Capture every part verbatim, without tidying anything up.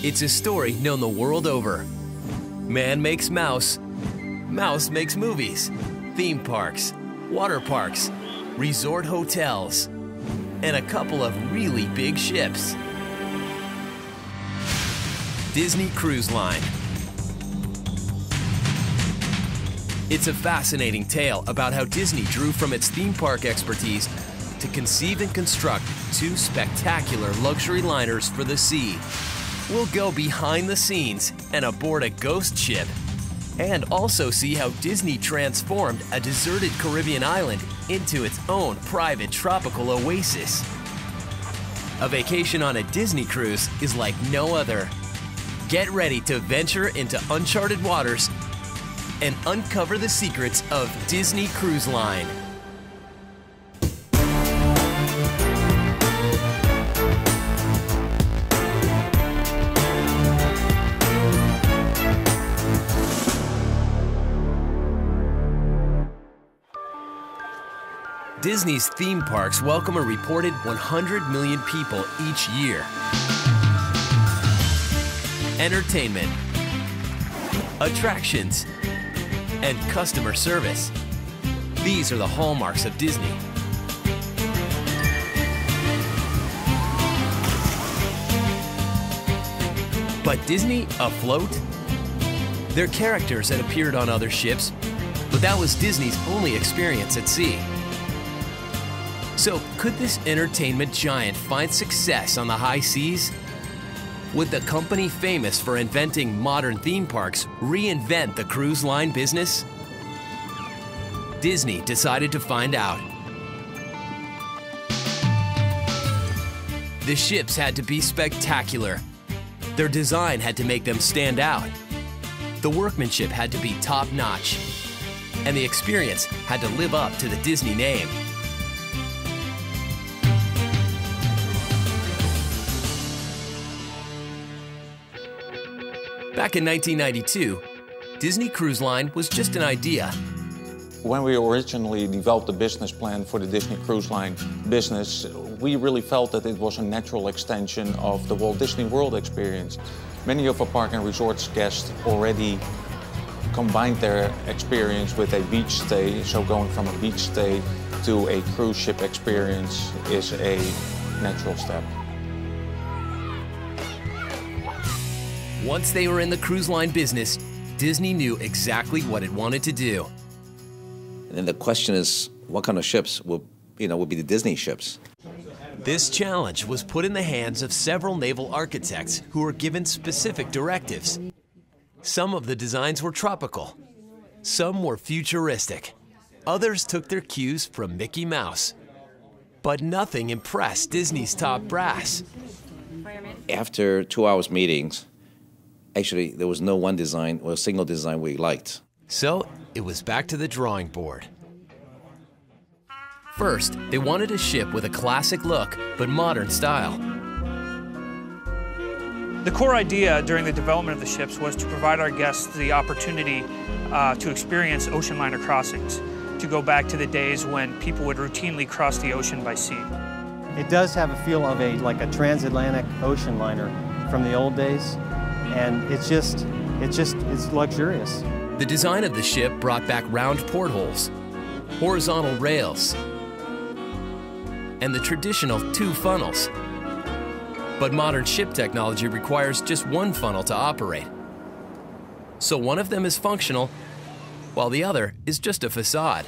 It's a story known the world over. Man makes mouse, mouse makes movies, theme parks, water parks, resort hotels, and a couple of really big ships. Disney Cruise Line. It's a fascinating tale about how Disney drew from its theme park expertise to conceive and construct two spectacular luxury liners for the sea. We'll go behind the scenes and aboard a ghost ship, and also see how Disney transformed a deserted Caribbean island into its own private tropical oasis. A vacation on a Disney cruise is like no other. Get ready to venture into uncharted waters and uncover the secrets of Disney Cruise Line. Disney's theme parks welcome a reported one hundred million people each year. Entertainment, attractions, and customer service. These are the hallmarks of Disney. But Disney afloat? They're characters that appeared on other ships, but that was Disney's only experience at sea. So, could this entertainment giant find success on the high seas? Would the company famous for inventing modern theme parks reinvent the cruise line business? Disney decided to find out. The ships had to be spectacular. Their design had to make them stand out. The workmanship had to be top-notch. And the experience had to live up to the Disney name. Back in nineteen ninety-two, Disney Cruise Line was just an idea. When we originally developed the business plan for the Disney Cruise Line business, we really felt that it was a natural extension of the Walt Disney World experience. Many of our park and resorts guests already combined their experience with a beach stay, so going from a beach stay to a cruise ship experience is a natural step. Once they were in the cruise line business, Disney knew exactly what it wanted to do. And then the question is, what kind of ships will, you know, will be the Disney ships? This challenge was put in the hands of several naval architects who were given specific directives. Some of the designs were tropical, some were futuristic, others took their cues from Mickey Mouse. But nothing impressed Disney's top brass. After two hours meetings, actually, there was no one design or a single design we liked. So it was back to the drawing board. First, they wanted a ship with a classic look, but modern style. The core idea during the development of the ships was to provide our guests the opportunity uh, to experience ocean liner crossings, to go back to the days when people would routinely cross the ocean by sea. It does have a feel of a like a transatlantic ocean liner from the old days. And it's just, it's just, it's luxurious. The design of the ship brought back round portholes, horizontal rails, and the traditional two funnels. But modern ship technology requires just one funnel to operate. So one of them is functional, while the other is just a facade.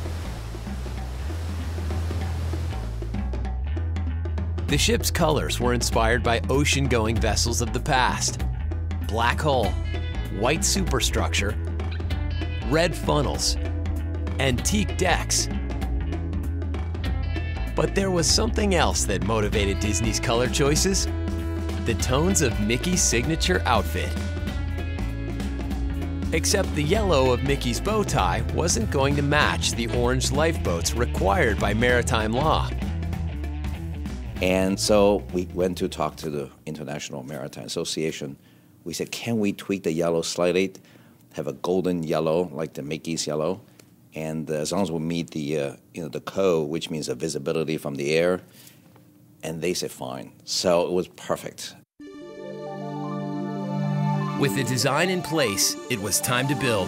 The ship's colors were inspired by ocean-going vessels of the past. Black hull, white superstructure, red funnels, antique decks. But there was something else that motivated Disney's color choices: the tones of Mickey's signature outfit. Except the yellow of Mickey's bow tie wasn't going to match the orange lifeboats required by maritime law. And so we went to talk to the International Maritime Association. We said, can we tweak the yellow slightly, have a golden yellow like the Mickey's yellow, and uh, as long as we meet the uh, you know the code, which means the visibility from the air, and they said fine. So it was perfect. With the design in place, it was time to build.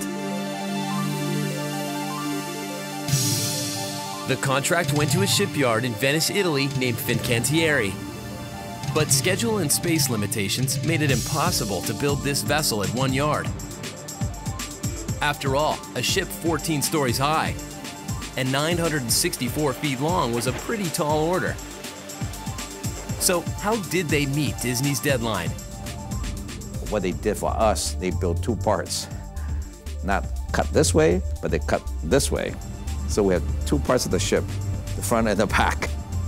The contract went to a shipyard in Venice, Italy named Fincantieri. But schedule and space limitations made it impossible to build this vessel at one yard. After all, a ship fourteen stories high and nine hundred sixty-four feet long was a pretty tall order. So how did they meet Disney's deadline? What they did for us, they built two parts. Not cut this way, but they cut this way. So we had two parts of the ship, the front and the back.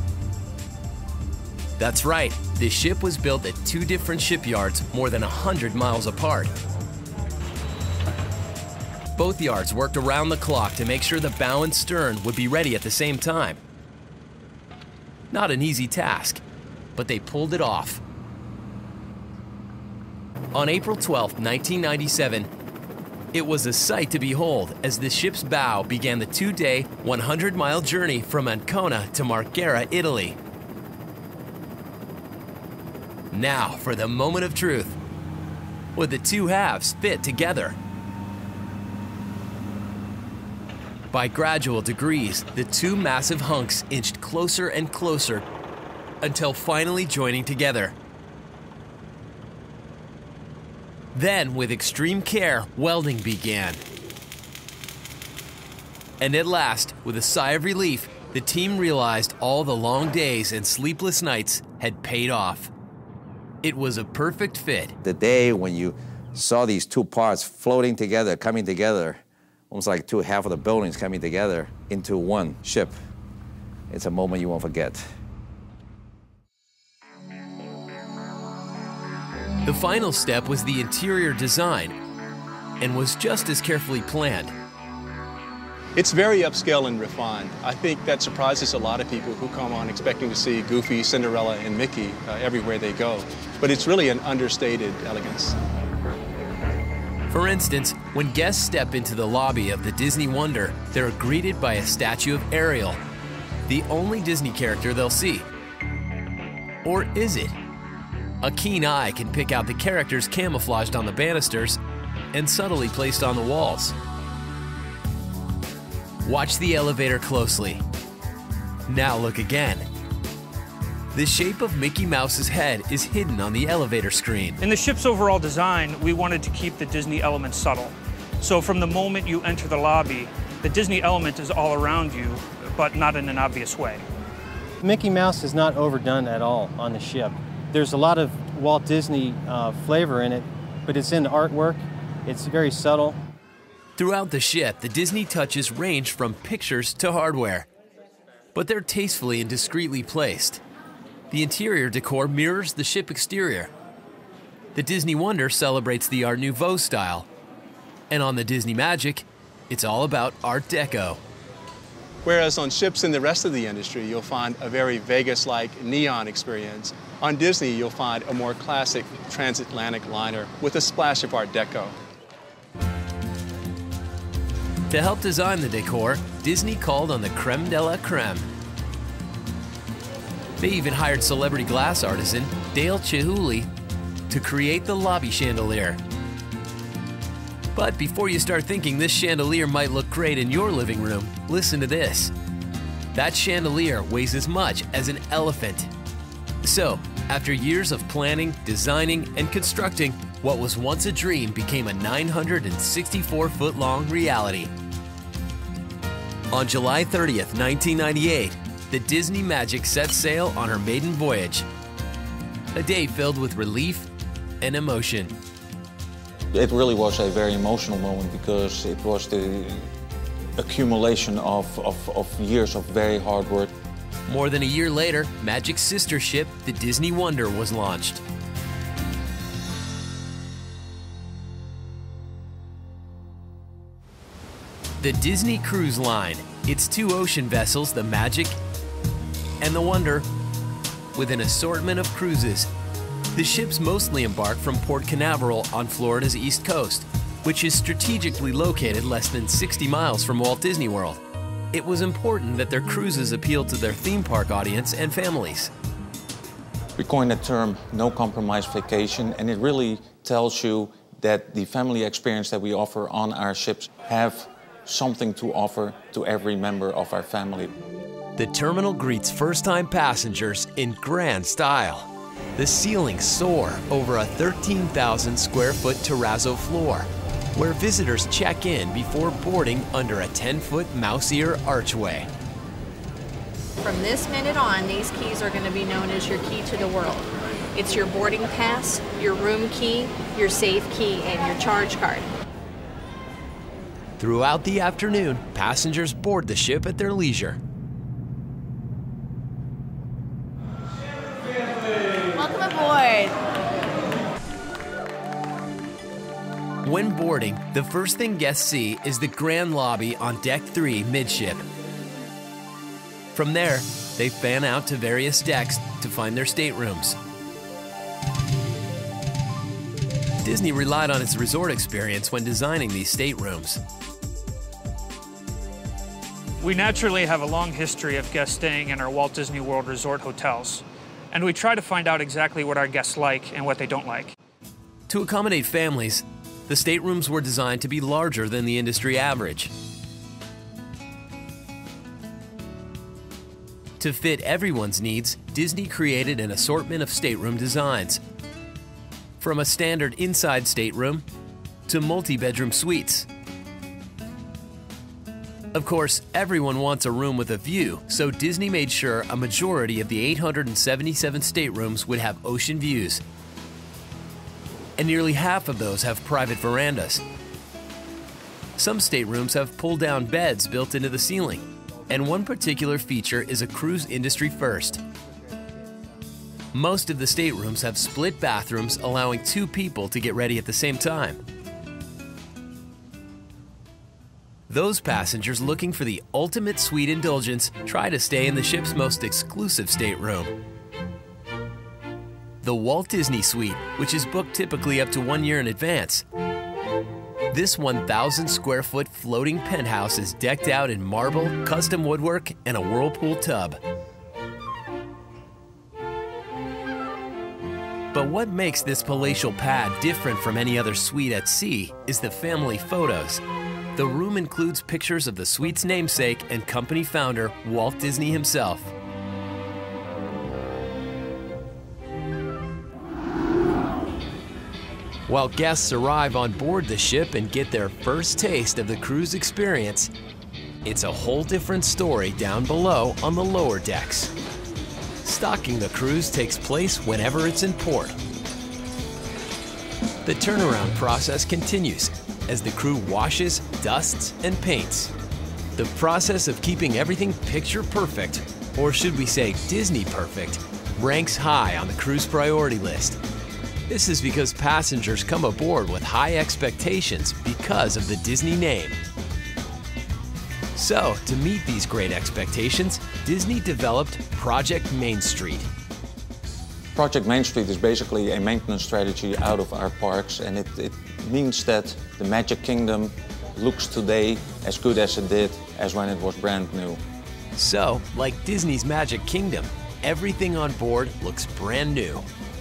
That's right. The ship was built at two different shipyards more than one hundred miles apart. Both yards worked around the clock to make sure the bow and stern would be ready at the same time. Not an easy task, but they pulled it off. On April twelfth, nineteen ninety-seven, it was a sight to behold as the ship's bow began the two-day, one hundred mile journey from Ancona to Marghera, Italy. Now for the moment of truth. Would the two halves fit together? By gradual degrees, the two massive hunks inched closer and closer until finally joining together. Then, with extreme care, welding began. And at last, with a sigh of relief, the team realized all the long days and sleepless nights had paid off. It was a perfect fit. The day when you saw these two parts floating together, coming together, almost like two half of the buildings coming together into one ship, it's a moment you won't forget. The final step was the interior design and was just as carefully planned. It's very upscale and refined. I think that surprises a lot of people who come on expecting to see Goofy, Cinderella, and Mickey uh, everywhere they go. But it's really an understated elegance. For instance, when guests step into the lobby of the Disney Wonder, they're greeted by a statue of Ariel, the only Disney character they'll see. Or is it? A keen eye can pick out the characters camouflaged on the banisters and subtly placed on the walls. Watch the elevator closely. Now look again. The shape of Mickey Mouse's head is hidden on the elevator screen. In the ship's overall design, we wanted to keep the Disney element subtle. So from the moment you enter the lobby, the Disney element is all around you, but not in an obvious way. Mickey Mouse is not overdone at all on the ship. There's a lot of Walt Disney uh, flavor in it, but it's in the artwork. It's very subtle. Throughout the ship, the Disney touches range from pictures to hardware, but they're tastefully and discreetly placed. The interior decor mirrors the ship exterior. The Disney Wonder celebrates the Art Nouveau style, and on the Disney Magic, it's all about Art Deco. Whereas on ships in the rest of the industry, you'll find a very Vegas-like neon experience. On Disney, you'll find a more classic transatlantic liner with a splash of Art Deco. To help design the decor, Disney called on the creme de la creme. They even hired celebrity glass artisan Dale Chihuly to create the lobby chandelier. But before you start thinking this chandelier might look great in your living room, listen to this. That chandelier weighs as much as an elephant. So, after years of planning, designing, and constructing, what was once a dream became a nine hundred sixty-four foot long reality. On July thirtieth, nineteen ninety-eight, the Disney Magic set sail on her maiden voyage. A day filled with relief and emotion. It really was a very emotional moment because it was the accumulation of, of, of years of very hard work. More than a year later, Magic's sister ship, the Disney Wonder, was launched. The Disney Cruise Line, its two ocean vessels, the Magic and the Wonder, with an assortment of cruises. The ships mostly embark from Port Canaveral on Florida's east coast, which is strategically located less than sixty miles from Walt Disney World. It was important that their cruises appealed to their theme park audience and families. We coined the term no compromise vacation, and it really tells you that the family experience that we offer on our ships have something to offer to every member of our family. The terminal greets first-time passengers in grand style. The ceilings soar over a thirteen thousand square foot terrazzo floor, where visitors check in before boarding under a ten foot mouse ear archway. From this minute on, these keys are going to be known as your key to the world. It's your boarding pass, your room key, your safe key, and your charge card. Throughout the afternoon, passengers board the ship at their leisure. Welcome aboard. When boarding, the first thing guests see is the grand lobby on Deck three midship. From there, they fan out to various decks to find their staterooms. Disney relied on its resort experience when designing these staterooms. We naturally have a long history of guests staying in our Walt Disney World Resort hotels, and we try to find out exactly what our guests like and what they don't like. To accommodate families, the staterooms were designed to be larger than the industry average. To fit everyone's needs, Disney created an assortment of stateroom designs. From a standard inside stateroom to multi-bedroom suites. Of course, everyone wants a room with a view, so Disney made sure a majority of the eight hundred seventy-seven staterooms would have ocean views. And nearly half of those have private verandas. Some staterooms have pull-down beds built into the ceiling, and one particular feature is a cruise industry first. Most of the staterooms have split bathrooms, allowing two people to get ready at the same time. Those passengers looking for the ultimate suite indulgence try to stay in the ship's most exclusive stateroom. The Walt Disney Suite, which is booked typically up to one year in advance. This one thousand square foot floating penthouse is decked out in marble, custom woodwork, and a whirlpool tub. But what makes this palatial pad different from any other suite at sea is the family photos. The room includes pictures of the suite's namesake and company founder, Walt Disney himself. While guests arrive on board the ship and get their first taste of the cruise experience, it's a whole different story down below on the lower decks. Stocking the cruise takes place whenever it's in port. The turnaround process continues as the crew washes, dusts, and paints. The process of keeping everything picture perfect, or should we say Disney perfect, ranks high on the cruise priority list. This is because passengers come aboard with high expectations because of the Disney name. So, to meet these great expectations, Disney developed Project Main Street. Project Main Street is basically a maintenance strategy out of our parks, and it, it means that the Magic Kingdom looks today as good as it did as when it was brand new. So, like Disney's Magic Kingdom, everything on board looks brand new.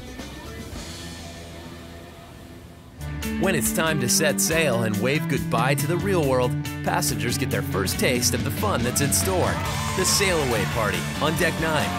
When it's time to set sail and wave goodbye to the real world, passengers get their first taste of the fun that's in store. The Sail Away Party on Deck nine.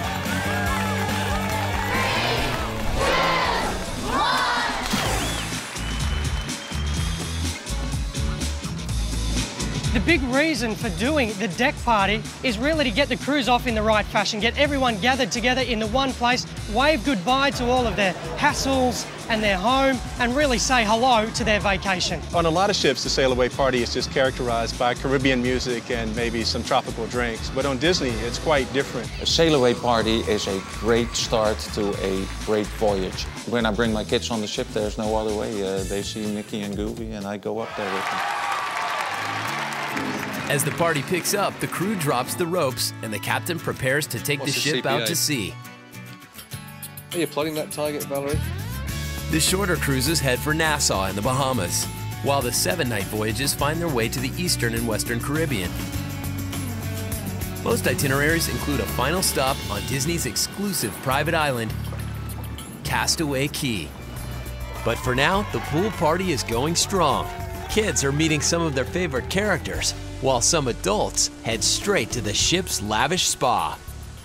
The big reason for doing the deck party is really to get the cruise off in the right fashion, get everyone gathered together in the one place, wave goodbye to all of their hassles and their home, and really say hello to their vacation. On a lot of ships, the Sail Away Party is just characterized by Caribbean music and maybe some tropical drinks. But on Disney, it's quite different. A Sail Away Party is a great start to a great voyage. When I bring my kids on the ship, there's no other way. Uh, they see Mickey and Goofy, and I go up there with them. As the party picks up, the crew drops the ropes and the captain prepares to take What's the the ship C P A? out to sea. Are you plotting that target, Valerie? The shorter cruises head for Nassau in the Bahamas, while the seven-night voyages find their way to the Eastern and Western Caribbean. Most itineraries include a final stop on Disney's exclusive private island, Castaway Cay. But for now, the pool party is going strong. Kids are meeting some of their favorite characters, while some adults head straight to the ship's lavish spa.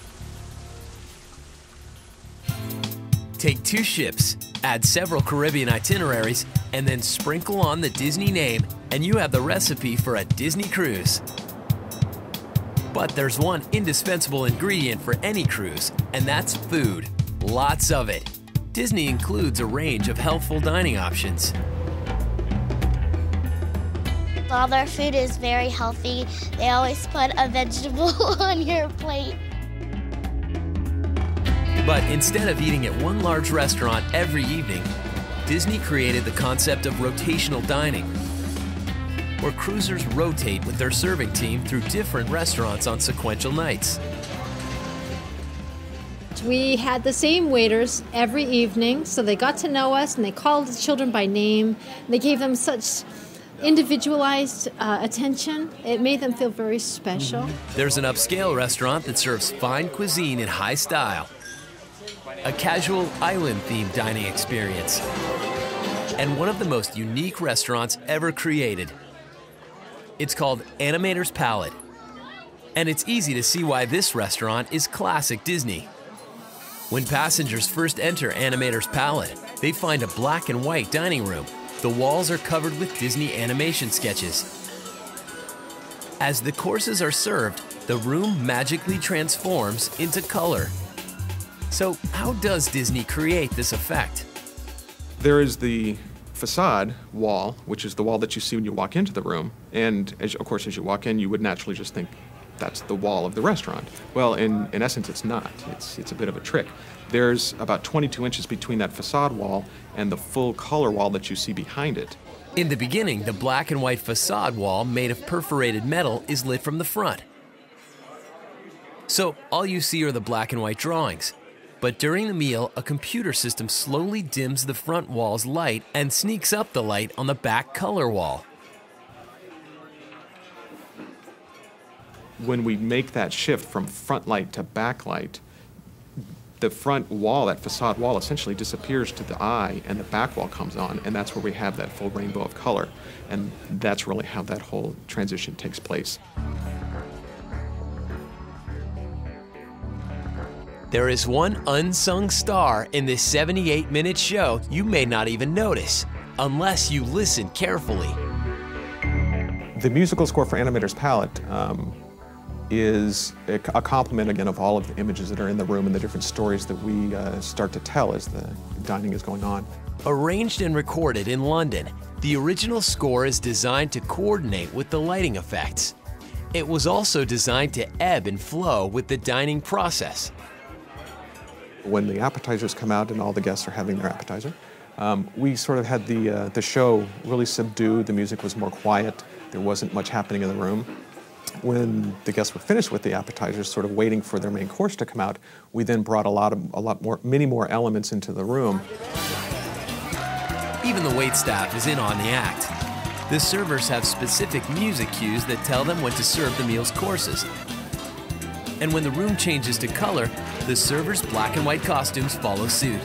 Take two ships, add several Caribbean itineraries, and then sprinkle on the Disney name, and you have the recipe for a Disney cruise. But there's one indispensable ingredient for any cruise, and that's food. Lots of it. Disney includes a range of healthful dining options. All their food is very healthy. They always put a vegetable on your plate. But instead of eating at one large restaurant every evening, Disney created the concept of rotational dining, where cruisers rotate with their serving team through different restaurants on sequential nights. We had the same waiters every evening, so they got to know us and they called the children by name. They gave them such individualized uh, attention. It made them feel very special. There's an upscale restaurant that serves fine cuisine in high style, a casual island-themed dining experience, and one of the most unique restaurants ever created. It's called Animator's Palette, and it's easy to see why this restaurant is classic Disney. When passengers first enter Animator's Palette, they find a black and white dining room. The walls are covered with Disney animation sketches. As the courses are served, the room magically transforms into color. So how does Disney create this effect? There is the facade wall, which is the wall that you see when you walk into the room. And as, of course, as you walk in, you would naturally just think that's the wall of the restaurant. Well, in, in essence, it's not. It's, it's a bit of a trick. There's about twenty-two inches between that facade wall and the full color wall that you see behind it. In the beginning, the black and white facade wall made of perforated metal is lit from the front. So all you see are the black and white drawings. But during the meal, a computer system slowly dims the front wall's light and sneaks up the light on the back color wall. When we make that shift from front light to back light, the front wall, that facade wall, essentially disappears to the eye and the back wall comes on, and that's where we have that full rainbow of color. And that's really how that whole transition takes place. There is one unsung star in this seventy-eight minute show you may not even notice, unless you listen carefully. The musical score for Animator's Palette um, is a, a complement, again, of all of the images that are in the room and the different stories that we uh, start to tell as the dining is going on. Arranged and recorded in London, the original score is designed to coordinate with the lighting effects. It was also designed to ebb and flow with the dining process. When the appetizers come out and all the guests are having their appetizer, um, we sort of had the, uh, the show really subdued. The music was more quiet. There wasn't much happening in the room. When the guests were finished with the appetizers, sort of waiting for their main course to come out, we then brought a lot of, a lot more, many more elements into the room. Even the waitstaff is in on the act. The servers have specific music cues that tell them when to serve the meal's courses. And when the room changes to color, the servers' black and white costumes follow suit.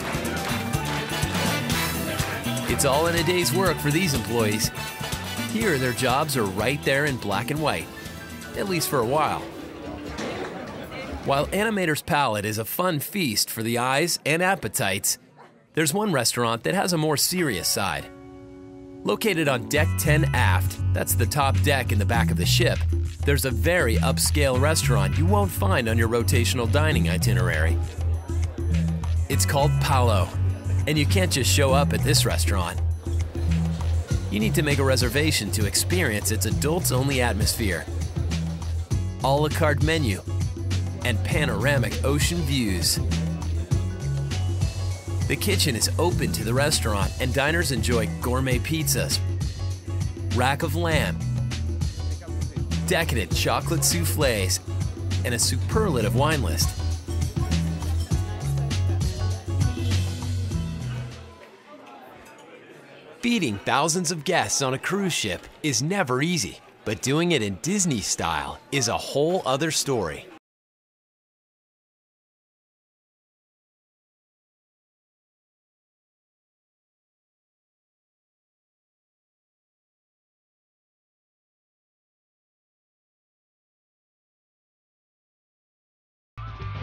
It's all in a day's work for these employees. Here, their jobs are right there in black and white, at least for a while. While Animator's Palette is a fun feast for the eyes and appetites, there's one restaurant that has a more serious side. Located on Deck ten Aft, that's the top deck in the back of the ship, there's a very upscale restaurant you won't find on your rotational dining itinerary. It's called Palo, and you can't just show up at this restaurant. You need to make a reservation to experience its adults-only atmosphere, a la carte menu, and panoramic ocean views. The kitchen is open to the restaurant, and diners enjoy gourmet pizzas, rack of lamb, decadent chocolate soufflés, and a superlative wine list. Feeding thousands of guests on a cruise ship is never easy, but doing it in Disney style is a whole other story.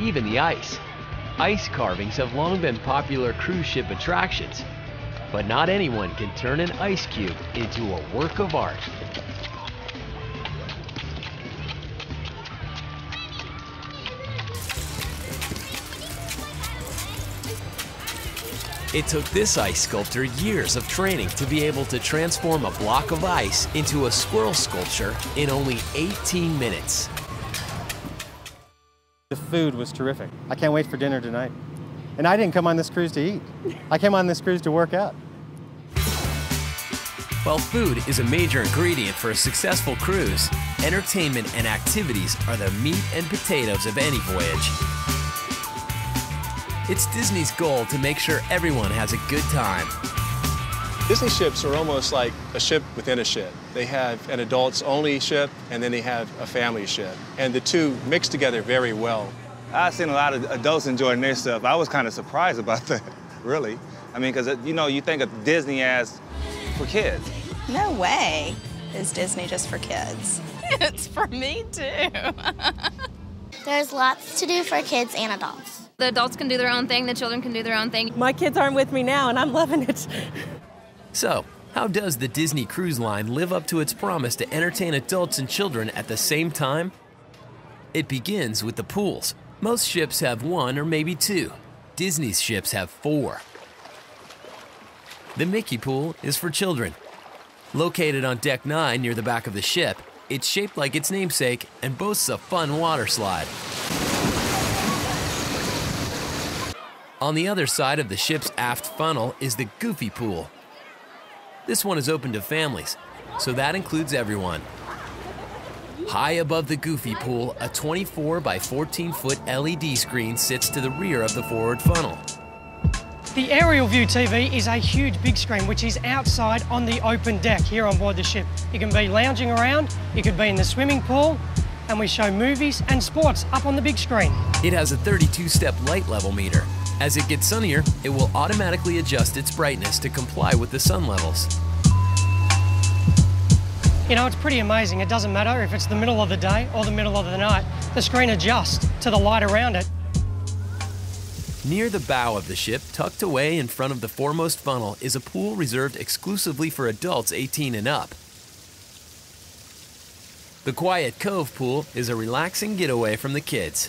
even the ice. Ice carvings have long been popular cruise ship attractions, but not anyone can turn an ice cube into a work of art. It took this ice sculptor years of training to be able to transform a block of ice into a squirrel sculpture in only eighteen minutes. The food was terrific. I can't wait for dinner tonight. And I didn't come on this cruise to eat. I came on this cruise to work out. While food is a major ingredient for a successful cruise, entertainment and activities are the meat and potatoes of any voyage. It's Disney's goal to make sure everyone has a good time. Disney ships are almost like a ship within a ship. They have an adults-only ship, and then they have a family ship. And the two mix together very well. I've seen a lot of adults enjoying their stuff. I was kind of surprised about that, really. I mean, because, you know, you think of Disney as for kids. No way is Disney just for kids. It's for me, too. There's lots to do for kids and adults. The adults can do their own thing, the children can do their own thing. My kids aren't with me now, and I'm loving it. So, how does the Disney Cruise Line live up to its promise to entertain adults and children at the same time? It begins with the pools. Most ships have one or maybe two. Disney's ships have four. The Mickey Pool is for children. Located on Deck nine near the back of the ship, it's shaped like its namesake and boasts a fun water slide. On the other side of the ship's aft funnel is the Goofy Pool. This one is open to families, so that includes everyone. High above the Goofy Pool, a twenty-four by fourteen foot L E D screen sits to the rear of the forward funnel. The aerial view T V is a huge big screen which is outside on the open deck here on board the ship. You can be lounging around, you could be in the swimming pool, and we show movies and sports up on the big screen. It has a thirty-two step light level meter. As it gets sunnier, it will automatically adjust its brightness to comply with the sun levels. You know, it's pretty amazing. It doesn't matter if it's the middle of the day or the middle of the night. The screen adjusts to the light around it. Near the bow of the ship, tucked away in front of the foremost funnel, is a pool reserved exclusively for adults eighteen and up. The Quiet Cove Pool is a relaxing getaway from the kids.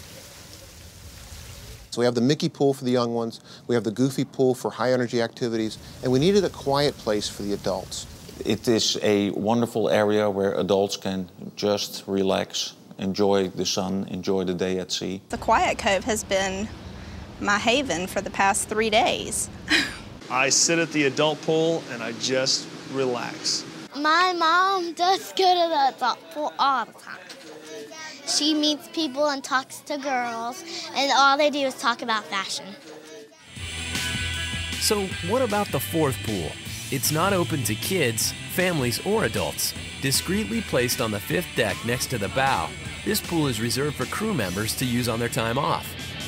So we have the Mickey Pool for the young ones, we have the Goofy Pool for high energy activities, and we needed a quiet place for the adults. It is a wonderful area where adults can just relax, enjoy the sun, enjoy the day at sea. The Quiet Cove has been my haven for the past three days. I sit at the adult pool and I just relax. My mom does go to the adult pool all the time. She meets people and talks to girls, and all they do is talk about fashion. So what about the fourth pool? It's not open to kids, families, or adults. Discreetly placed on the fifth deck next to the bow, this pool is reserved for crew members to use on their time off.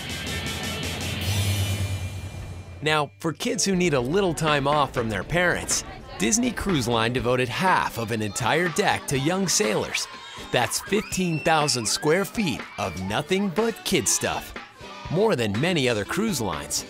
Now, for kids who need a little time off from their parents, Disney Cruise Line devoted half of an entire deck to young sailors. That's fifteen thousand square feet of nothing but kid stuff. More than many other cruise lines.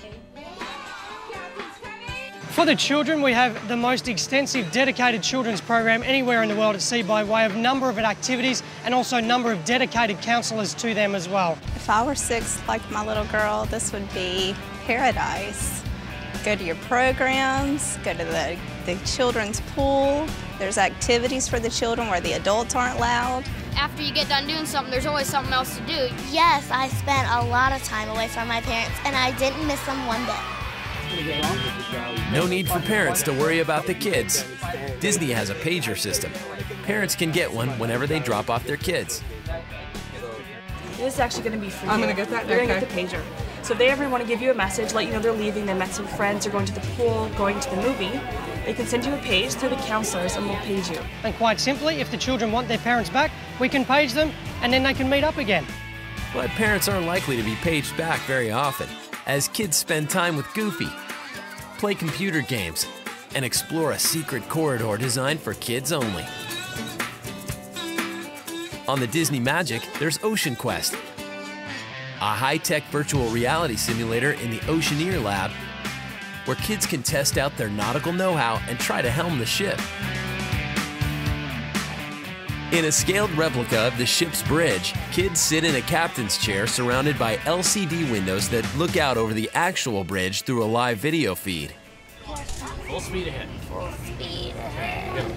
For the children, we have the most extensive dedicated children's program anywhere in the world at sea by way of number of activities and also number of dedicated counsellors to them as well. If I were six like my little girl, this would be paradise. Go to your programs, go to the, the children's pool. There's activities for the children where the adults aren't allowed. After you get done doing something, there's always something else to do. Yes, I spent a lot of time away from my parents, and I didn't miss them one bit. No need for parents to worry about the kids. Disney has a pager system. Parents can get one whenever they drop off their kids. This is actually going to be for you. I'm going to get that? You're Okay. going to get the pager. So if they ever want to give you a message, let you know they're leaving, they met some friends, or going to the pool, going to the movie, they can send you a page through the counselors and we'll page you. And quite simply, if the children want their parents back, we can page them and then they can meet up again. But parents aren't likely to be paged back very often, as kids spend time with Goofy, play computer games, and explore a secret corridor designed for kids only. On the Disney Magic, there's Ocean Quest, a high-tech virtual reality simulator in the Oceaneer Lab, where kids can test out their nautical know-how and try to helm the ship. In a scaled replica of the ship's bridge, kids sit in a captain's chair surrounded by L C D windows that look out over the actual bridge through a live video feed. Full speed ahead. Full speed ahead.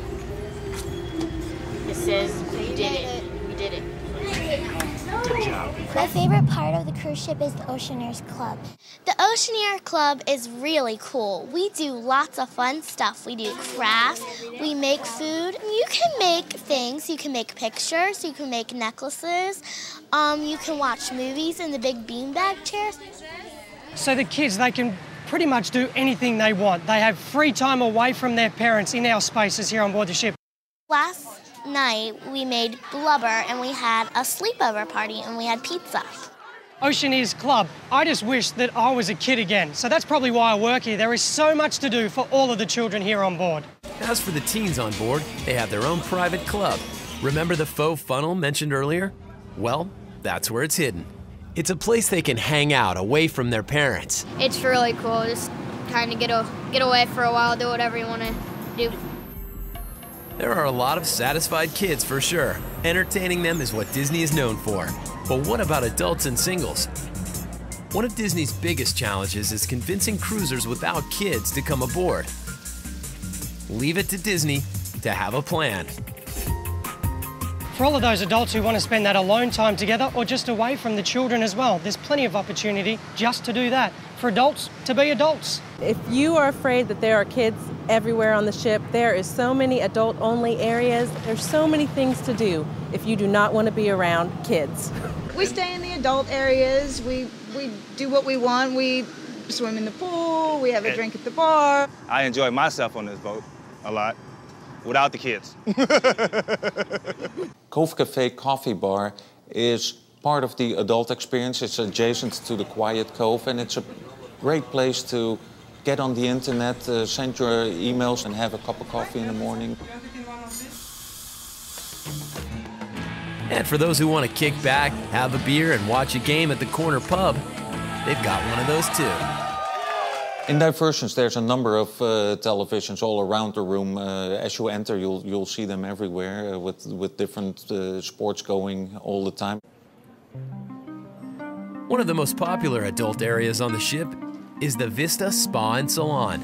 It says we did it. We did it. Good job. My favorite part of the cruise ship is the Oceaneers Club. The Oceaneer Club is really cool. We do lots of fun stuff. We do crafts, we make food. You can make things. You can make pictures, you can make necklaces, um, you can watch movies in the big beanbag chairs. So the kids, they can pretty much do anything they want. They have free time away from their parents in our spaces here on board the ship. Last night we made blubber and we had a sleepover party and we had pizza. Oceaneers Club, I just wish that I was a kid again. So that's probably why I work here. There is so much to do for all of the children here on board. As for the teens on board, they have their own private club. Remember the faux funnel mentioned earlier? Well, that's where it's hidden. It's a place they can hang out away from their parents. It's really cool. Just kind of get a, get away for a while, do whatever you want to do. There are a lot of satisfied kids for sure. Entertaining them is what Disney is known for. But what about adults and singles? One of Disney's biggest challenges is convincing cruisers without kids to come aboard. Leave it to Disney to have a plan. For all of those adults who want to spend that alone time together or just away from the children as well, there's plenty of opportunity just to do that. For adults to be adults. If you are afraid that there are kids everywhere on the ship, there is so many adult-only areas. There's so many things to do if you do not want to be around kids. We stay in the adult areas. We we do what we want. We swim in the pool. We have a drink at the bar. I enjoy myself on this boat a lot, without the kids. Cove Cafe Coffee Bar is part of the adult experience. It's adjacent to the Quiet Cove, and it's a great place to get on the internet, uh, send your emails, and have a cup of coffee in the morning. And for those who want to kick back, have a beer, and watch a game at the corner pub, they've got one of those too. In Diversions, there's a number of uh, televisions all around the room. Uh, as you enter, you'll you'll see them everywhere uh, with with different uh, sports going all the time. One of the most popular adult areas on the ship is the Vista Spa and Salon.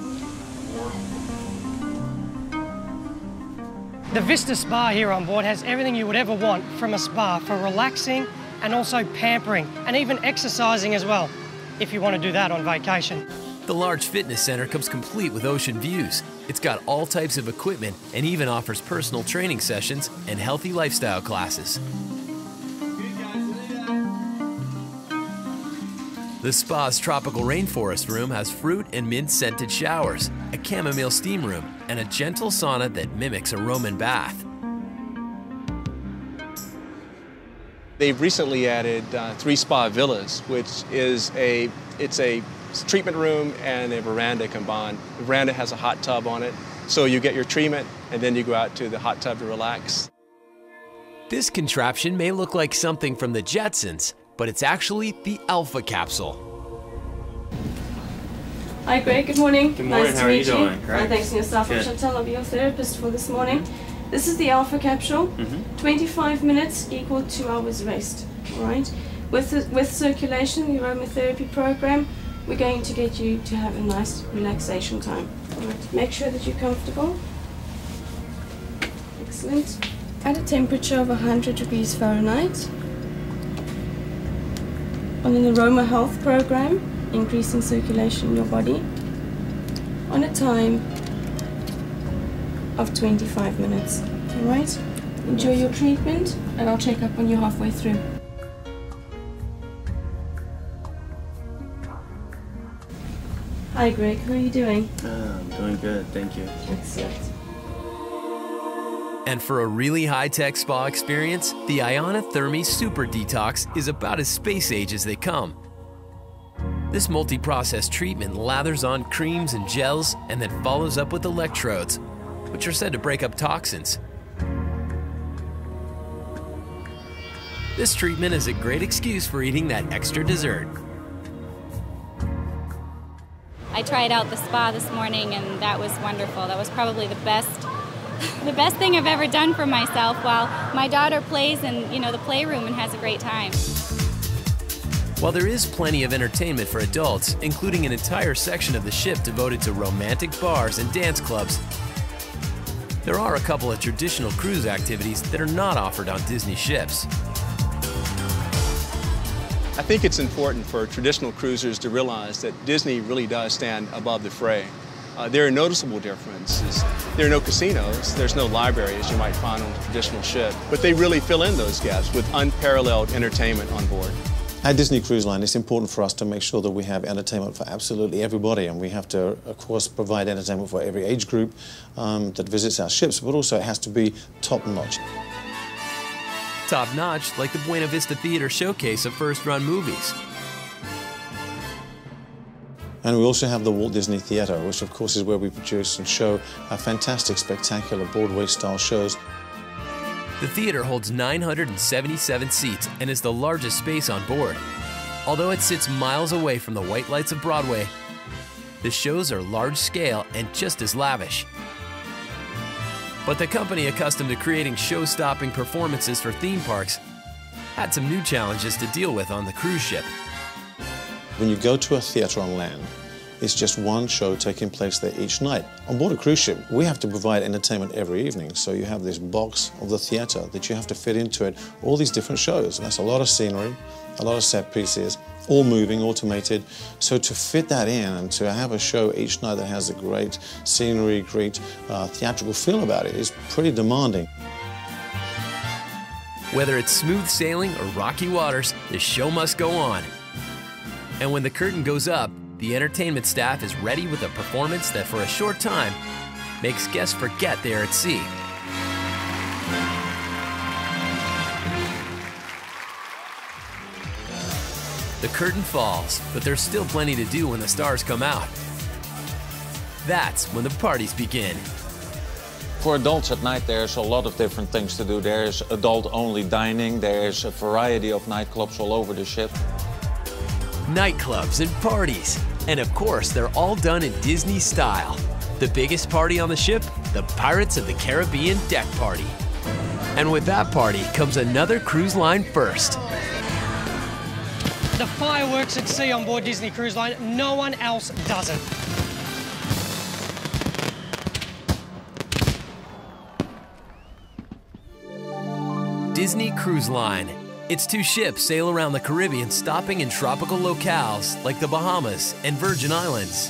The Vista Spa here on board has everything you would ever want from a spa for relaxing and also pampering and even exercising as well, if you want to do that on vacation. The large fitness center comes complete with ocean views. It's got all types of equipment and even offers personal training sessions and healthy lifestyle classes. The spa's tropical rainforest room has fruit and mint-scented showers, a chamomile steam room, and a gentle sauna that mimics a Roman bath. They've recently added uh, three spa villas, which is a, it's a treatment room and a veranda combined. The veranda has a hot tub on it, so you get your treatment and then you go out to the hot tub to relax. This contraption may look like something from the Jetsons, but it's actually the Alpha Capsule. Hi Greg, good morning. Good morning, nice how to are meet you you. doing? Great. Thanks to yourself, I'm Chantal, I'll be your therapist for this morning. This is the Alpha Capsule, Mm-hmm. twenty-five minutes equal to two hours rest, all right? With, the, with circulation, the aromatherapy program, we're going to get you to have a nice relaxation time. All right, make sure that you're comfortable. Excellent. At a temperature of one hundred degrees Fahrenheit. On an aroma health program, increasing circulation in your body. On a time of twenty-five minutes. All right? Enjoy your treatment, and I'll check up on you halfway through. Hi Greg, how are you doing? Uh, I'm doing good, thank you. Excellent. And for a really high-tech spa experience, the Ionothermy Super Detox is about as space age as they come. This multi-process treatment lathers on creams and gels and then follows up with electrodes, which are said to break up toxins. This treatment is a great excuse for eating that extra dessert. I tried out the spa this morning and that was wonderful. That was probably the best the best thing I've ever done for myself while my daughter plays in, you know, the playroom and has a great time. While there is plenty of entertainment for adults, including an entire section of the ship devoted to romantic bars and dance clubs, there are a couple of traditional cruise activities that are not offered on Disney ships. I think it's important for traditional cruisers to realize that Disney really does stand above the fray. Uh, there are noticeable differences. There are no casinos, there's no library as you might find on a traditional ship, but they really fill in those gaps with unparalleled entertainment on board. At Disney Cruise Line, it's important for us to make sure that we have entertainment for absolutely everybody, and we have to, of course, provide entertainment for every age group um, that visits our ships, but also it has to be top-notch. Top-notch, like the Buena Vista Theater showcase of first-run movies. And we also have the Walt Disney Theater, which of course is where we produce and show our fantastic, spectacular Broadway-style shows. The theater holds nine hundred seventy-seven seats and is the largest space on board. Although it sits miles away from the white lights of Broadway, the shows are large-scale and just as lavish. But the company accustomed to creating show-stopping performances for theme parks had some new challenges to deal with on the cruise ship. When you go to a theater on land, it's just one show taking place there each night. On board a cruise ship, we have to provide entertainment every evening, so you have this box of the theater that you have to fit into it, all these different shows. And that's a lot of scenery, a lot of set pieces, all moving, automated. So to fit that in and to have a show each night that has a great scenery, great uh, theatrical feel about it is pretty demanding. Whether it's smooth sailing or rocky waters, the show must go on. And when the curtain goes up, the entertainment staff is ready with a performance that for a short time makes guests forget they're at sea. The curtain falls, but there's still plenty to do when the stars come out. That's when the parties begin. For adults at night, there's a lot of different things to do. There's adult-only dining, there's a variety of nightclubs all over the ship. Nightclubs and parties. And of course, they're all done in Disney style. The biggest party on the ship, the Pirates of the Caribbean Deck Party. And with that party comes another cruise line first. The fireworks at sea on board Disney Cruise Line, no one else does it. Disney Cruise Line. Its two ships sail around the Caribbean, stopping in tropical locales like the Bahamas and Virgin Islands.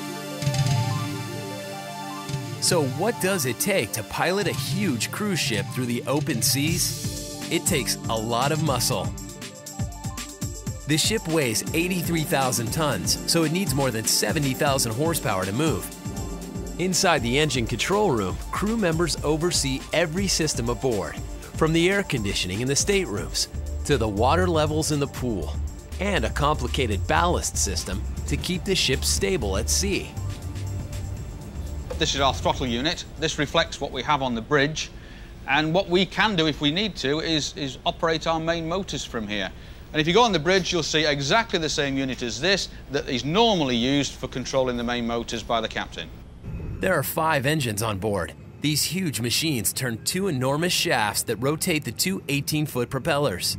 So what does it take to pilot a huge cruise ship through the open seas? It takes a lot of muscle. The ship weighs eighty-three thousand tons, so it needs more than seventy thousand horsepower to move. Inside the engine control room, crew members oversee every system aboard, from the air conditioning in the staterooms to the water levels in the pool, and a complicated ballast system to keep the ship stable at sea. This is our throttle unit. This reflects what we have on the bridge, and what we can do if we need to is, is operate our main motors from here. And if you go on the bridge, you'll see exactly the same unit as this that is normally used for controlling the main motors by the captain. There are five engines on board. These huge machines turn two enormous shafts that rotate the two eighteen-foot propellers.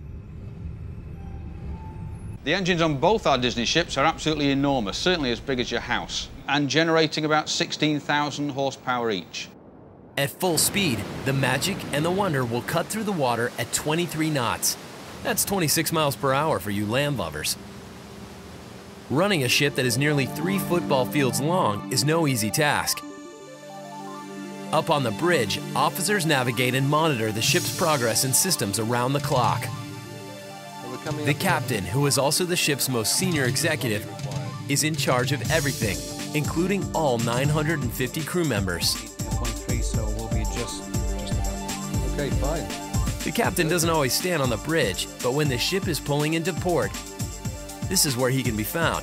The engines on both our Disney ships are absolutely enormous, certainly as big as your house, and generating about sixteen thousand horsepower each. At full speed, the Magic and the Wonder will cut through the water at twenty-three knots. That's twenty-six miles per hour for you land lovers. Running a ship that is nearly three football fields long is no easy task. Up on the bridge, officers navigate and monitor the ship's progress and systems around the clock. The captain, who is also the ship's most senior executive, is in charge of everything, including all nine hundred fifty crew members. So we'll be just, just about. Okay, fine. The captain doesn't always stand on the bridge, but when the ship is pulling into port, this is where he can be found.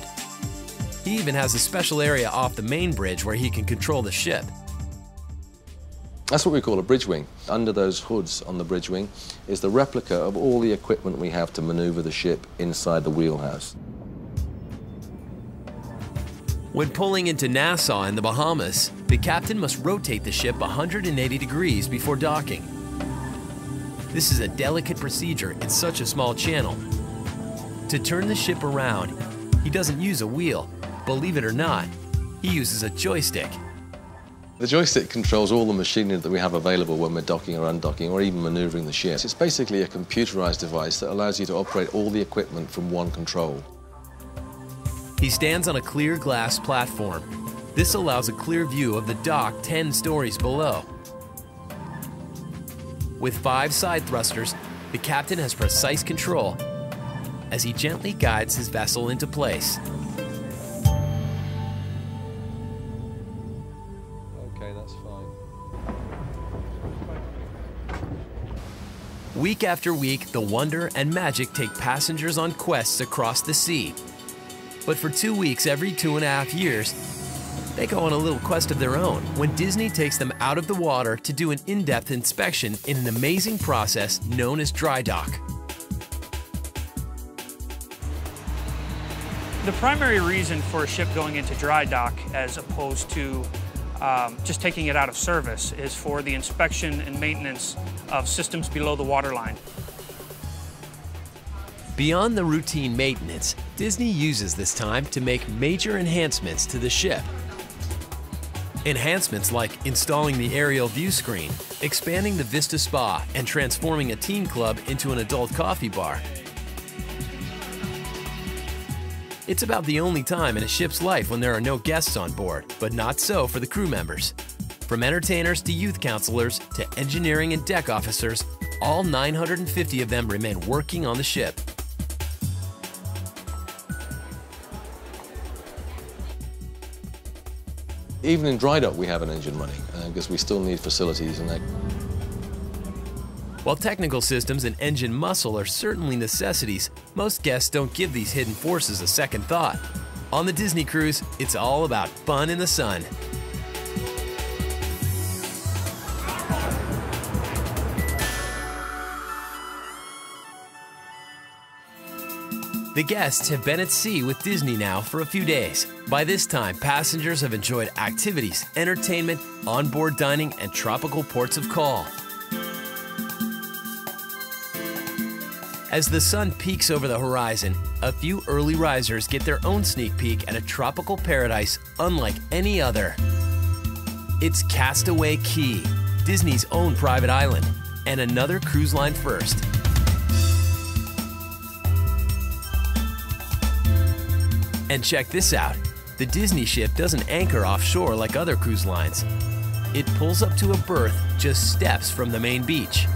He even has a special area off the main bridge where he can control the ship. That's what we call a bridge wing. Under those hoods on the bridge wing is the replica of all the equipment we have to maneuver the ship inside the wheelhouse. When pulling into Nassau in the Bahamas, the captain must rotate the ship one hundred eighty degrees before docking. This is a delicate procedure in such a small channel. To turn the ship around, he doesn't use a wheel. Believe it or not, he uses a joystick. The joystick controls all the machinery that we have available when we're docking or undocking or even maneuvering the ship. It's basically a computerized device that allows you to operate all the equipment from one control. He stands on a clear glass platform. This allows a clear view of the dock ten stories below. With five side thrusters, the captain has precise control as he gently guides his vessel into place. Okay, that's fine. Week after week, the wonder and magic take passengers on quests across the sea. But for two weeks every two and a half years, they go on a little quest of their own when Disney takes them out of the water to do an in-depth inspection in an amazing process known as dry dock. The primary reason for a ship going into dry dock as opposed to um, just taking it out of service is for the inspection and maintenance of systems below the waterline. Beyond the routine maintenance, Disney uses this time to make major enhancements to the ship. Enhancements like installing the aerial view screen, expanding the Vista Spa, and transforming a teen club into an adult coffee bar. It's about the only time in a ship's life when there are no guests on board, but not so for the crew members. From entertainers to youth counselors to engineering and deck officers, all nine hundred fifty of them remain working on the ship. Even in dry dock, we have an engine running uh, because we still need facilities and that. While technical systems and engine muscle are certainly necessities, most guests don't give these hidden forces a second thought. On the Disney Cruise, it's all about fun in the sun. The guests have been at sea with Disney now for a few days. By this time, passengers have enjoyed activities, entertainment, onboard dining, and tropical ports of call. As the sun peaks over the horizon, a few early risers get their own sneak peek at a tropical paradise unlike any other. It's Castaway Cay, Disney's own private island, and another cruise line first. And check this out, the Disney ship doesn't anchor offshore like other cruise lines. It pulls up to a berth just steps from the main beach.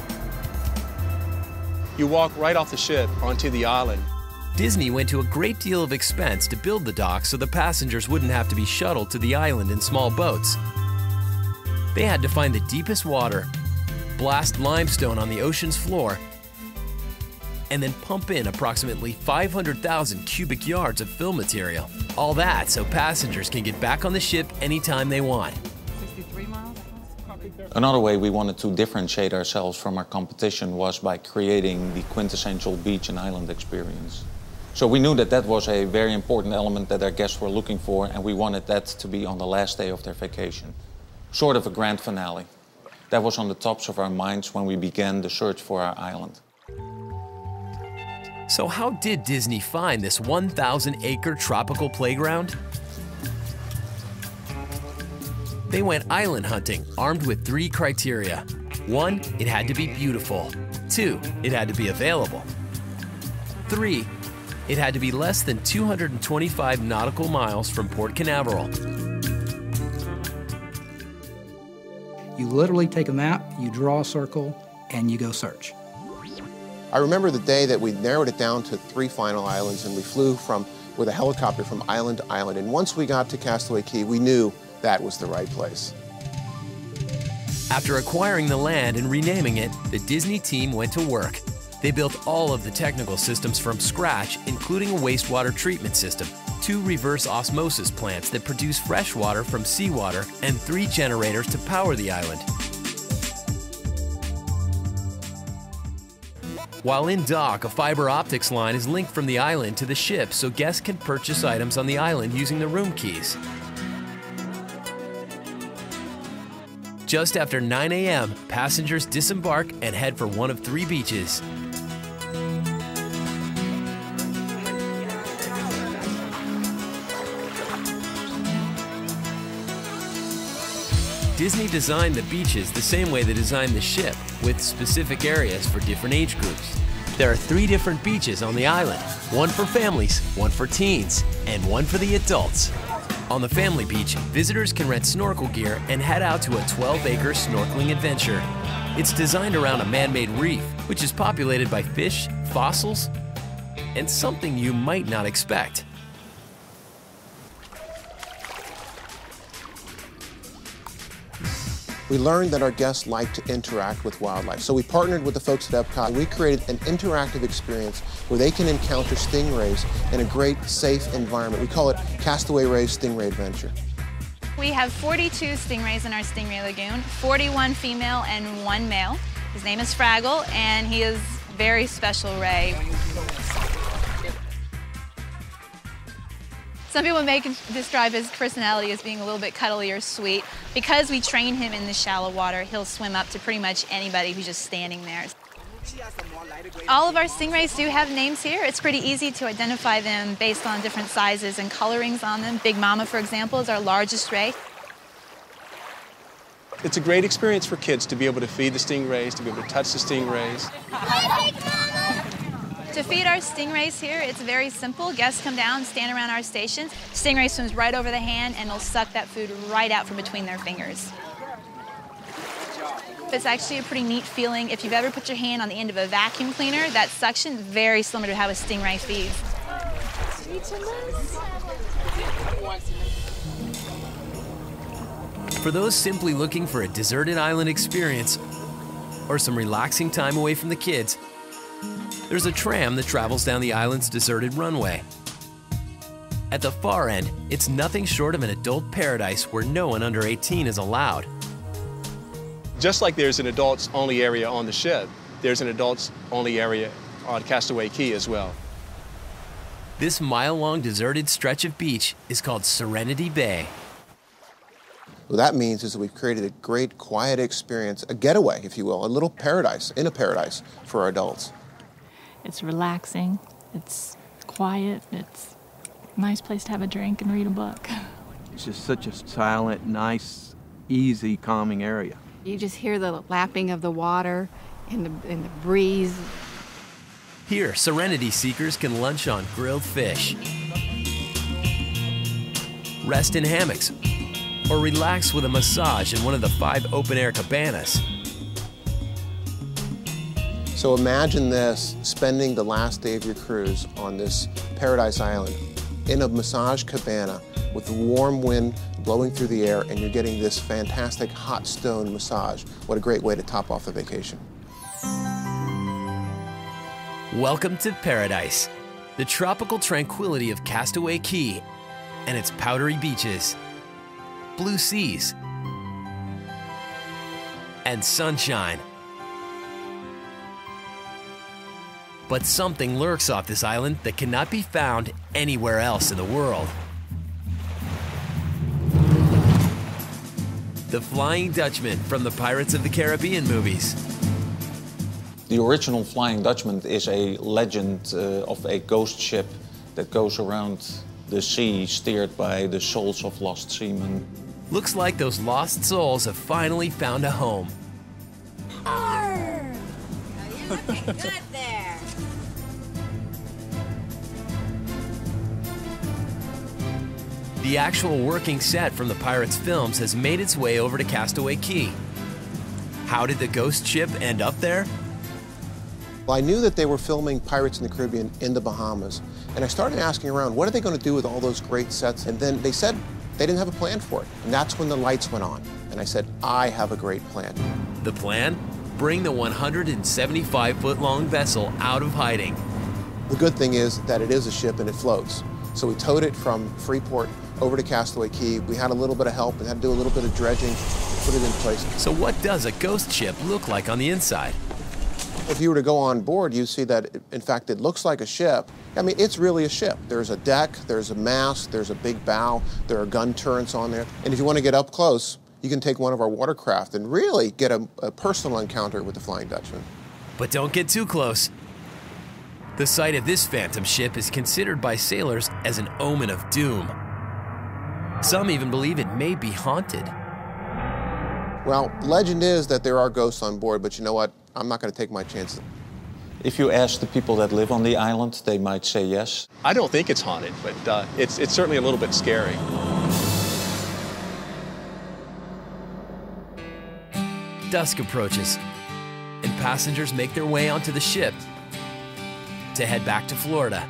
You walk right off the ship onto the island. Disney went to a great deal of expense to build the dock so the passengers wouldn't have to be shuttled to the island in small boats. They had to find the deepest water, blast limestone on the ocean's floor, and then pump in approximately five hundred thousand cubic yards of fill material. All that so passengers can get back on the ship anytime they want. Another way we wanted to differentiate ourselves from our competition was by creating the quintessential beach and island experience. So we knew that that was a very important element that our guests were looking for, and we wanted that to be on the last day of their vacation. Sort of a grand finale. That was on the tops of our minds when we began the search for our island. So how did Disney find this one thousand acre tropical playground? They went island hunting, armed with three criteria. One, it had to be beautiful. Two, it had to be available. Three, it had to be less than two hundred twenty-five nautical miles from Port Canaveral. You literally take a map, you draw a circle, and you go search. I remember the day that we narrowed it down to three final islands, and we flew from with a helicopter from island to island. And once we got to Castaway Cay, we knew that was the right place. After acquiring the land and renaming it, the Disney team went to work. They built all of the technical systems from scratch, including a wastewater treatment system. two reverse osmosis plants that produce fresh water from seawater, and three generators to power the island. While in dock, a fiber optics line is linked from the island to the ship so guests can purchase items on the island using the room keys. Just after nine A M, passengers disembark and head for one of three beaches. Disney designed the beaches the same way they designed the ship, with specific areas for different age groups. There are three different beaches on the island, one for families, one for teens, and one for the adults. On the family beach, visitors can rent snorkel gear and head out to a twelve acre snorkeling adventure. It's designed around a man-made reef, which is populated by fish, fossils, and something you might not expect. We learned that our guests like to interact with wildlife, so we partnered with the folks at Epcot. We created an interactive experience where they can encounter stingrays in a great, safe environment. We call it Castaway Ray's Stingray Adventure. We have forty-two stingrays in our Stingray Lagoon, forty-one female and one male. His name is Fraggle, and he is a very special ray. Some people may describe his personality as being a little bit cuddly or sweet. Because we train him in the shallow water, he'll swim up to pretty much anybody who's just standing there. All of our stingrays do have names here. It's pretty easy to identify them based on different sizes and colorings on them. Big Mama, for example, is our largest ray. It's a great experience for kids to be able to feed the stingrays, to be able to touch the stingrays. To feed our stingrays here, it's very simple. Guests come down, stand around our stations. Stingray swims right over the hand and will suck that food right out from between their fingers. It's actually a pretty neat feeling. If you've ever put your hand on the end of a vacuum cleaner, that suction, very similar to how a stingray feeds. For those simply looking for a deserted island experience or some relaxing time away from the kids, there's a tram that travels down the island's deserted runway. At the far end, it's nothing short of an adult paradise where no one under eighteen is allowed. Just like there's an adults-only area on the ship, there's an adults-only area on Castaway Cay as well. This mile-long deserted stretch of beach is called Serenity Bay. What that means is that we've created a great, quiet experience, a getaway, if you will, a little paradise, in a paradise for our adults. It's relaxing, it's quiet, it's a nice place to have a drink and read a book. It's just such a silent, nice, easy, calming area. You just hear the lapping of the water and the, and the breeze. Here, Serenity seekers can lunch on grilled fish, rest in hammocks, or relax with a massage in one of the five open-air cabanas. So imagine this, spending the last day of your cruise on this paradise island in a massage cabana with the warm wind blowing through the air, and you're getting this fantastic hot stone massage. What a great way to top off the vacation. Welcome to paradise, the tropical tranquility of Castaway Cay and its powdery beaches, blue seas, and sunshine. But something lurks off this island that cannot be found anywhere else in the world. The Flying Dutchman from the Pirates of the Caribbean movies. The original Flying Dutchman is a legend uh, of a ghost ship that goes around the sea, steered by the souls of lost seamen. Looks like those lost souls have finally found a home. Arr! You're looking good there. The actual working set from the Pirates films has made its way over to Castaway Cay. How did the ghost ship end up there? Well, I knew that they were filming Pirates in the Caribbean in the Bahamas, and I started asking around, what are they going to do with all those great sets? And then they said they didn't have a plan for it, and that's when the lights went on. And I said, I have a great plan. The plan? Bring the one hundred seventy-five foot long vessel out of hiding. The good thing is that it is a ship and it floats. So we towed it from Freeport over to Castaway Cay. We had a little bit of help and had to do a little bit of dredging to put it in place. So what does a ghost ship look like on the inside? If you were to go on board, you see that, in fact, it looks like a ship. I mean, it's really a ship. There's a deck, there's a mast, there's a big bow, there are gun turrets on there. And if you want to get up close, you can take one of our watercraft and really get a, a personal encounter with the Flying Dutchman. But don't get too close. The sight of this phantom ship is considered by sailors as an omen of doom. Some even believe it may be haunted. Well, legend is that there are ghosts on board, but you know what? I'm not going to take my chances. If you ask the people that live on the island, they might say yes. I don't think it's haunted, but uh, it's, it's certainly a little bit scary. Dusk approaches, and passengers make their way onto the ship to head back to Florida.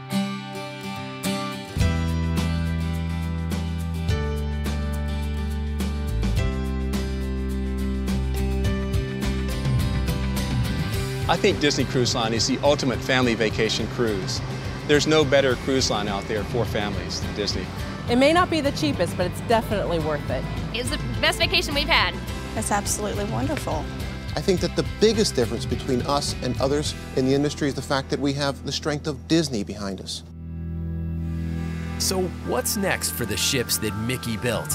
I think Disney Cruise Line is the ultimate family vacation cruise. There's no better cruise line out there for families than Disney. It may not be the cheapest, but it's definitely worth it. It's the best vacation we've had. It's absolutely wonderful. I think that the biggest difference between us and others in the industry is the fact that we have the strength of Disney behind us. So what's next for the ships that Mickey built?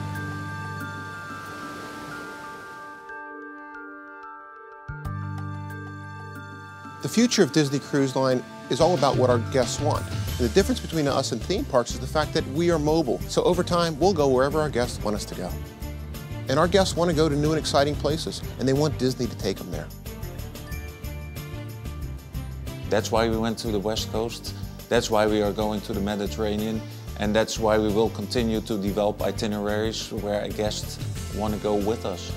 The future of Disney Cruise Line is all about what our guests want. And the difference between us and theme parks is the fact that we are mobile. So over time, we'll go wherever our guests want us to go. And our guests want to go to new and exciting places, and they want Disney to take them there. That's why we went to the West Coast. That's why we are going to the Mediterranean. And that's why we will continue to develop itineraries where a guest want to go with us.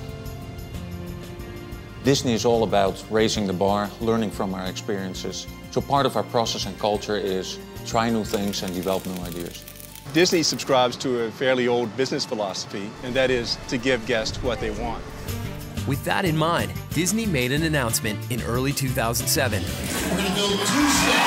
Disney is all about raising the bar, learning from our experiences. So part of our process and culture is try new things and develop new ideas. Disney subscribes to a fairly old business philosophy, and that is to give guests what they want. With that in mind, Disney made an announcement in early two thousand seven. We're going to build two ships.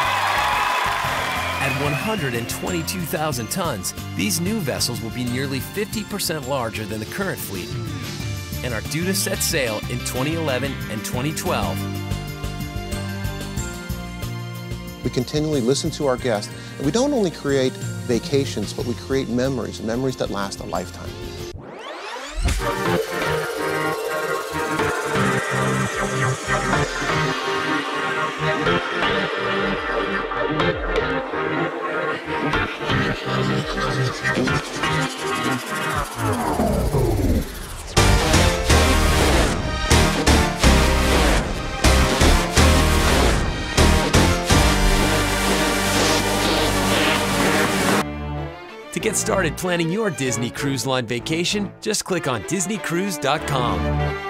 At one hundred twenty-two thousand tons, these new vessels will be nearly fifty percent larger than the current fleet and are due to set sail in twenty eleven and twenty twelve. We continually listen to our guests, and we don't only create vacations, but we create memories, memories that last a lifetime. To get started planning your Disney Cruise Line vacation, just click on Disney Cruise dot com.